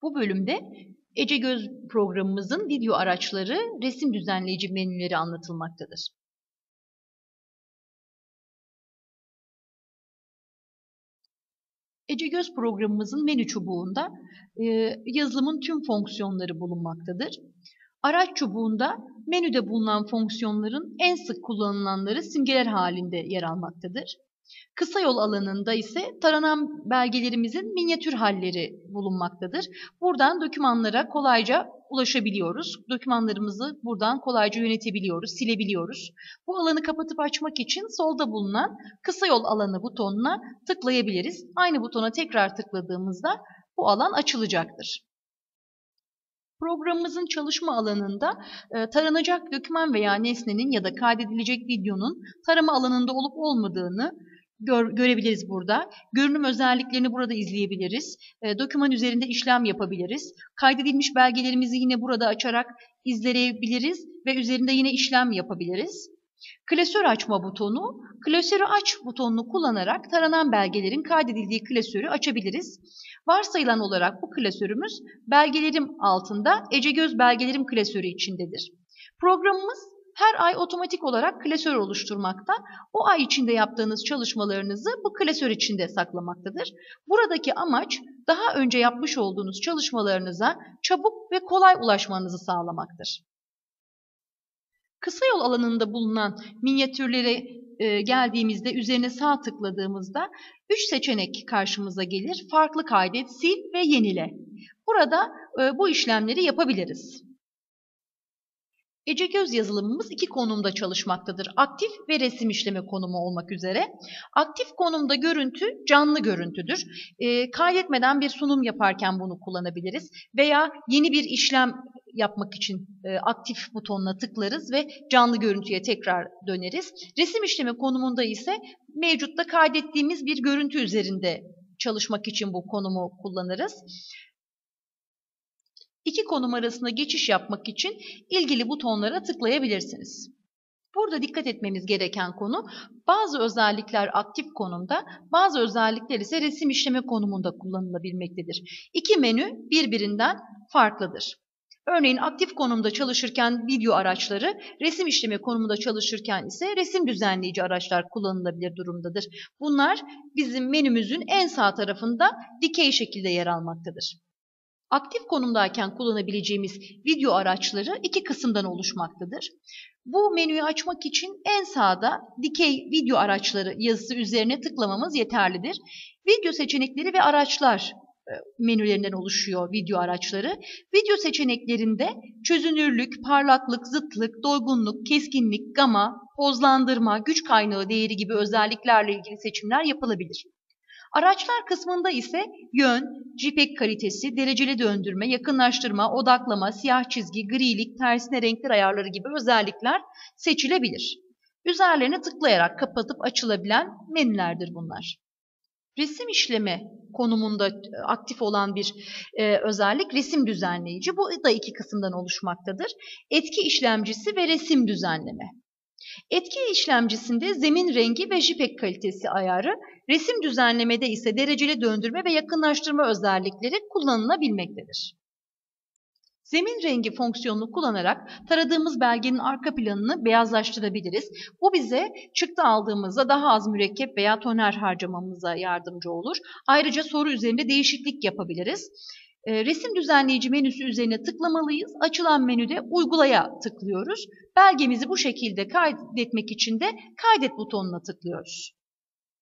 Bu bölümde Ecegöz programımızın video araçları, resim düzenleyici menüleri anlatılmaktadır. Ecegöz programımızın menü çubuğunda yazılımın tüm fonksiyonları bulunmaktadır. Araç çubuğunda menüde bulunan fonksiyonların en sık kullanılanları simgeler halinde yer almaktadır. Kısa yol alanında ise taranan belgelerimizin minyatür halleri bulunmaktadır. Buradan dokümanlara kolayca ulaşabiliyoruz. Dokümanlarımızı buradan kolayca yönetebiliyoruz, silebiliyoruz. Bu alanı kapatıp açmak için solda bulunan kısa yol alanı butonuna tıklayabiliriz. Aynı butona tekrar tıkladığımızda bu alan açılacaktır. Programımızın çalışma alanında taranacak doküman veya nesnenin ya da kaydedilecek videonun tarama alanında olup olmadığını görebiliriz burada. Görünüm özelliklerini burada izleyebiliriz. Doküman üzerinde işlem yapabiliriz. Kaydedilmiş belgelerimizi yine burada açarak izleyebiliriz ve üzerinde yine işlem yapabiliriz. Klasör açma butonu, klasörü aç butonunu kullanarak taranan belgelerin kaydedildiği klasörü açabiliriz. Varsayılan olarak bu klasörümüz belgelerim altında Ecegöz belgelerim klasörü içindedir. Programımız her ay otomatik olarak klasör oluşturmakta. O ay içinde yaptığınız çalışmalarınızı bu klasör içinde saklamaktadır. Buradaki amaç daha önce yapmış olduğunuz çalışmalarınıza çabuk ve kolay ulaşmanızı sağlamaktır. Kısa yol alanında bulunan minyatürlere geldiğimizde üzerine sağ tıkladığımızda 3 seçenek karşımıza gelir. Farklı kaydet, sil ve yenile. Burada bu işlemleri yapabiliriz. Ecegöz yazılımımız iki konumda çalışmaktadır. Aktif ve resim işleme konumu olmak üzere. Aktif konumda görüntü canlı görüntüdür. Kaydetmeden bir sunum yaparken bunu kullanabiliriz. Veya yeni bir işlem yapmak için aktif butonuna tıklarız ve canlı görüntüye tekrar döneriz. Resim işleme konumunda ise mevcutta kaydettiğimiz bir görüntü üzerinde çalışmak için bu konumu kullanırız. İki konum arasında geçiş yapmak için ilgili butonlara tıklayabilirsiniz. Burada dikkat etmemiz gereken konu bazı özellikler aktif konumda, bazı özellikler ise resim işleme konumunda kullanılabilmektedir. İki menü birbirinden farklıdır. Örneğin aktif konumda çalışırken video araçları, resim işleme konumunda çalışırken ise resim düzenleyici araçlar kullanılabilir durumdadır. Bunlar bizim menümüzün en sağ tarafında dikey şekilde yer almaktadır. Aktif konumdayken kullanabileceğimiz video araçları iki kısımdan oluşmaktadır. Bu menüyü açmak için en sağda dikey video araçları yazısı üzerine tıklamamız yeterlidir. Video seçenekleri ve araçlar menülerinden oluşuyor video araçları. Video seçeneklerinde çözünürlük, parlaklık, zıtlık, doygunluk, keskinlik, gama, pozlandırma, güç kaynağı değeri gibi özelliklerle ilgili seçimler yapılabilir. Araçlar kısmında ise yön, JPEG kalitesi, dereceli döndürme, yakınlaştırma, odaklama, siyah çizgi, grilik, tersine renkler ayarları gibi özellikler seçilebilir. Üzerlerine tıklayarak kapatıp açılabilen menülerdir bunlar. Resim işleme konumunda aktif olan bir özellik resim düzenleyici. Bu da iki kısımdan oluşmaktadır. Etki işlemcisi ve resim düzenleme. Etki işlemcisinde zemin rengi ve JPEG kalitesi ayarı, resim düzenlemede ise dereceli döndürme ve yakınlaştırma özellikleri kullanılabilmektedir. Zemin rengi fonksiyonunu kullanarak taradığımız belgenin arka planını beyazlaştırabiliriz. Bu bize çıktı aldığımızda daha az mürekkep veya toner harcamamıza yardımcı olur. Ayrıca soru üzerinde değişiklik yapabiliriz. Resim düzenleyici menüsü üzerine tıklamalıyız. Açılan menüde uygulaya tıklıyoruz. Belgemizi bu şekilde kaydetmek için de kaydet butonuna tıklıyoruz.